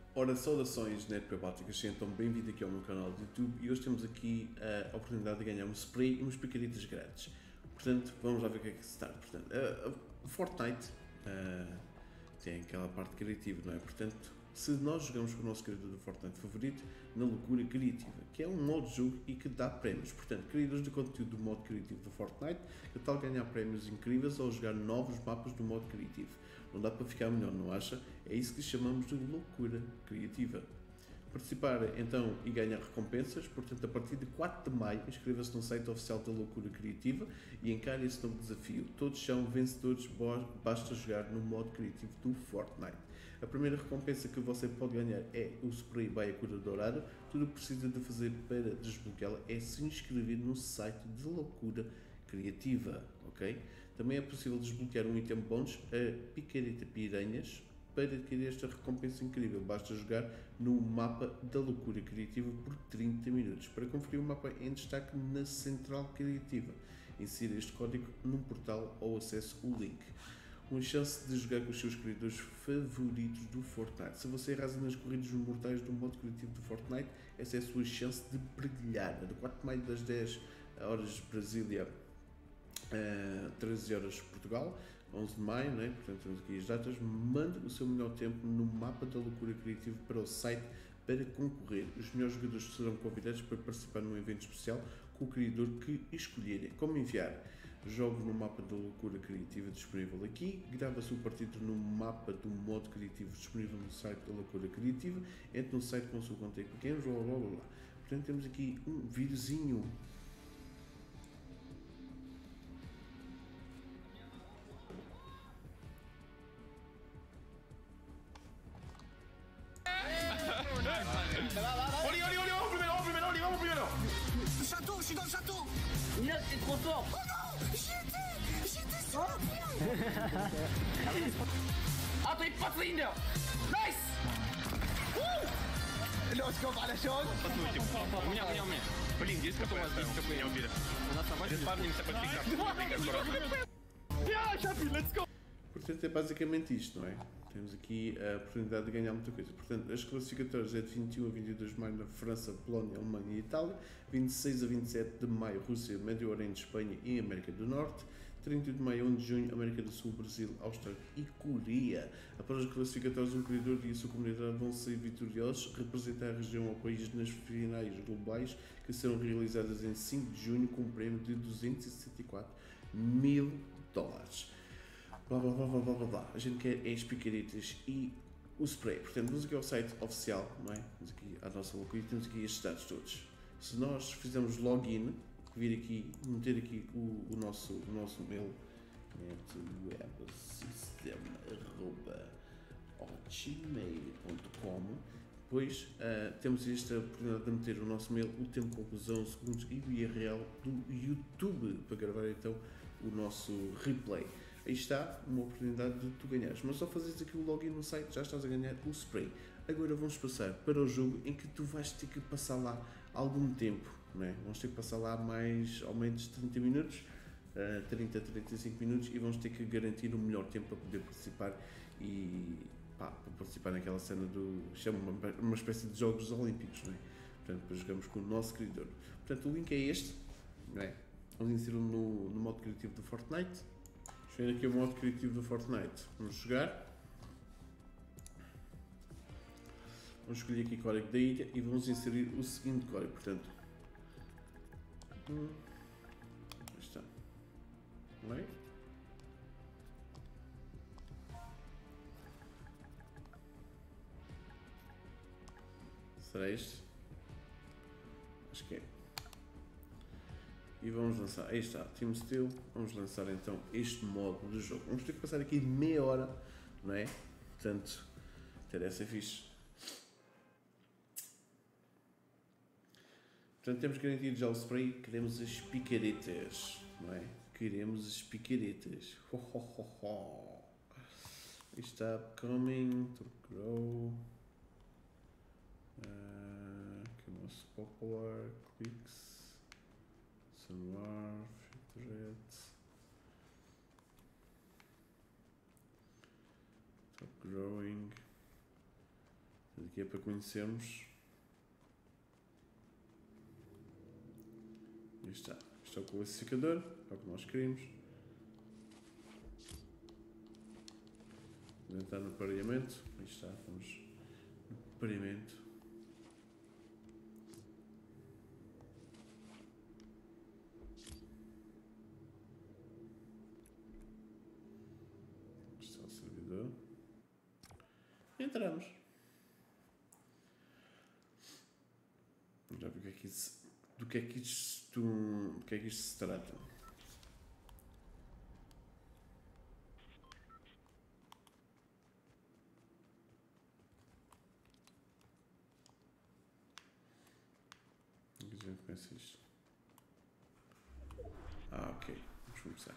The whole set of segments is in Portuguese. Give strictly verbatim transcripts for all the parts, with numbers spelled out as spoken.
Ora, saudações netpebáticas, sejam bem-vindos aqui ao meu canal de YouTube e hoje temos aqui a oportunidade de ganhar um spray e umas picaritas grátis. Portanto, vamos lá ver o que é que se está. Portanto, o Fortnite uh, tem aquela parte criativa, não é? Portanto, se nós jogamos com o nosso criador do Fortnite favorito na loucura criativa, que é um modo de jogo e que dá prémios. Portanto, criadores de conteúdo do modo criativo do Fortnite, que tal ganhar prémios incríveis ao jogar novos mapas do modo criativo. Não dá para ficar melhor, não acha? É isso que chamamos de loucura criativa. Participar então e ganhar recompensas, portanto a partir de quatro de maio inscreva-se no site oficial da Loucura Criativa e encare esse novo desafio. Todos são vencedores, basta jogar no modo criativo do Fortnite. A primeira recompensa que você pode ganhar é o spray by a cura dourada. Tudo o que precisa de fazer para desbloqueá-la é se inscrever no site de Loucura Criativa, ok? Também é possível desbloquear um item bónus, a picareta piranhas. Para adquirir esta recompensa incrível, basta jogar no mapa da Loucura Criativa por trinta minutos. Para conferir o mapa em destaque na Central Criativa, insira este código num portal ou acesse o link. Uma chance de jogar com os seus criadores favoritos do Fortnite. Se você arrasa nas corridas mortais do modo criativo do Fortnite, essa é a sua chance de brilhar. De quatro de maio das dez horas de Brasília, Uh, treze horas de Portugal, onze de maio, né? Portanto temos aqui as datas. Mande o seu melhor tempo no mapa da Loucura Criativa para o site para concorrer. Os melhores jogadores serão convidados para participar num evento especial com o criador que escolherem. Como enviar? Jogo no mapa da Loucura Criativa disponível aqui, grava a sua partida no mapa do modo criativo disponível no site da Loucura Criativa, entre no site com a sua conta pequena, blá blá blá blá. Portanto temos aqui um videozinho. Oli, Oli, Oli, vamos primero, vamos primero, Oli, vamos primero. Château, je suis dans le château. Neuf, t'es trop fort. Oh non, j'étais, j'étais sur le pied. اعطي باس ليندر نايس. Let's go على شلون؟ У меня, у меня, у меня. Блин, есть какой есть какой я уверен. У нас на Респавнимся под пикап. Yeah, Chapi, let's go. Portanto, é basicamente isto, não é? Temos aqui a oportunidade de ganhar muita coisa. Portanto, as classificatórias é de vinte e um a vinte e dois de maio na França, Polónia, Alemanha e Itália, vinte e seis a vinte e sete de maio, Rússia, Médio Oriente, Espanha e América do Norte, trinta de maio a um de junho, América do Sul, Brasil, Austrália e Coreia. Após as classificatórias, o criador e a sua comunidade vão sair vitoriosos, representar a região ou país nas finais globais que serão realizadas em cinco de junho com um prémio de duzentos e sessenta e quatro mil dólares. Blá blá blá blá blá blá. A gente quer as picaritas e o spray. Portanto, vamos aqui ao site oficial, não é? Vamos aqui à nossa loucura e temos aqui estes dados todos. Se nós fizermos login, vir aqui, meter aqui o, o, nosso, o nosso mail, netwebsystem arroba hotmail ponto com, depois uh, temos esta oportunidade de meter o nosso mail, o tempo de conclusão, segundos e o I R L do YouTube para gravar então o nosso replay. Aí está uma oportunidade de tu ganhares, mas só fazes aqui o login no site já estás a ganhar o spray. Agora vamos passar para o jogo em que tu vais ter que passar lá algum tempo, não é? Vamos ter que passar lá mais ou menos trinta minutos, uh, trinta a trinta e cinco minutos, e vamos ter que garantir o melhor tempo para poder participar e pá, para participar naquela cena do, chama uma, uma espécie de Jogos Olímpicos, não é? Portanto, depois jogamos com o nosso criador. Portanto, o link é este, não é? Vamos inserir no, no modo criativo do Fortnite. Vem aqui o modo criativo do Fortnite. Vamos jogar. Vamos escolher aqui o código da ilha e vamos inserir o seguinte código. Portanto, hum, está. Não é? Será este? Acho que é. E vamos lançar, aí está, Team Steel, vamos lançar então este modo de jogo. Vamos ter que passar aqui meia hora, não é? Portanto, ter essa fixe. Portanto, temos garantido já o spray, queremos as picaretas, não é? Queremos as picaretas. Ho, ho, ho, ho. Aí está, upcoming, to grow. Uh, que é o nosso popular, clicks. Salvar, filtrate, top growing, Aqui é para conhecermos. Aqui está. Este é o classificador, é o que nós queremos. Vamos entrar no pareamento. Aí está, vamos no pareamento. Este é o servidor. Entramos. Vamos já ver o que é que isso, do que é que isto, do que é que isto se trata. A gente começa isto. Ah, ok. Vamos começar.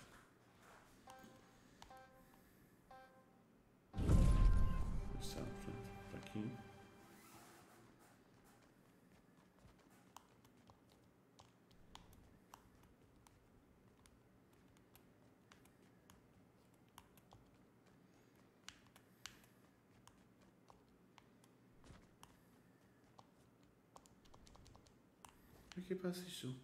Está, portanto, está aqui. Como é que passa isto?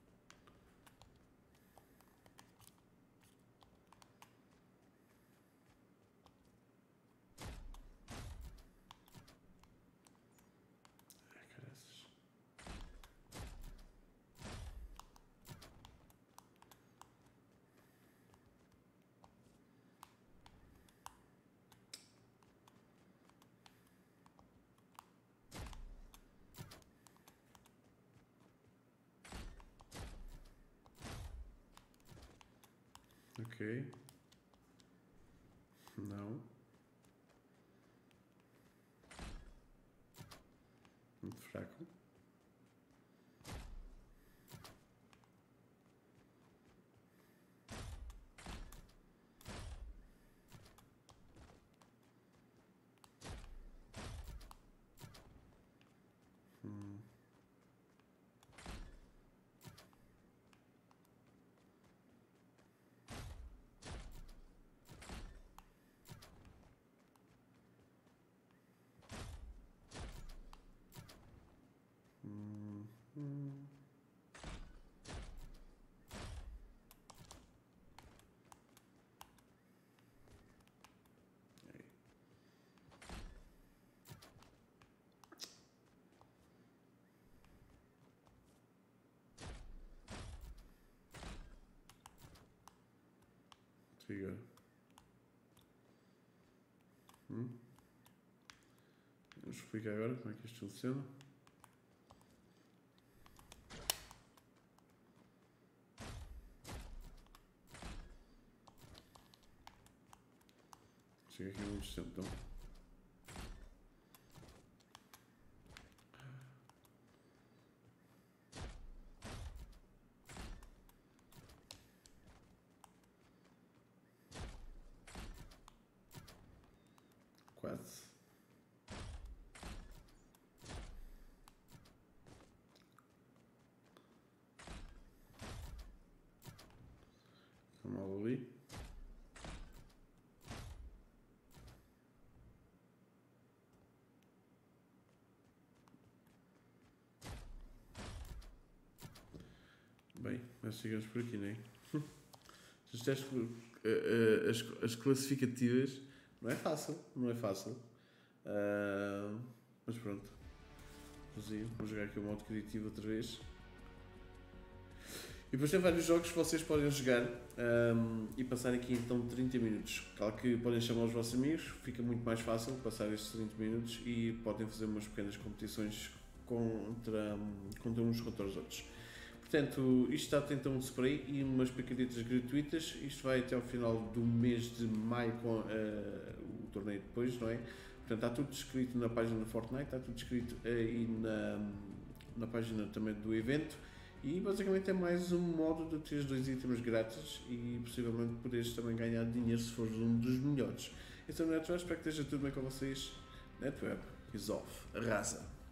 Ai, caraças. Ok. Não. Muito fraco. Hum. Hum, hum. Aí. Trigger. Hum. Vamos explicar agora como é que isto funciona. Chega aqui muito tempo, então. Quase. Vamos ali. Bem, mas chegamos por aqui, não é? Os testes, as, as classificativas, não é fácil, não é fácil. Uh, mas pronto. Vou jogar aqui o modo criativo outra vez. E depois tem vários jogos que vocês podem jogar um, e passar aqui então trinta minutos. Claro que podem chamar os vossos amigos, fica muito mais fácil passar estes trinta minutos e podem fazer umas pequenas competições contra, contra uns contra os outros. Portanto, isto está então um spray e umas picadetas gratuitas. Isto vai até ao final do mês de maio com uh, o torneio depois, não é? Portanto, está tudo descrito na página do Fortnite, está tudo descrito aí na, na página também do evento. E basicamente é mais um modo de ter dois itens grátis e possivelmente poderes também ganhar dinheiro se fores um dos melhores. Então, NetWeb, espero que esteja tudo bem com vocês. NetWeb is off. Arrasa!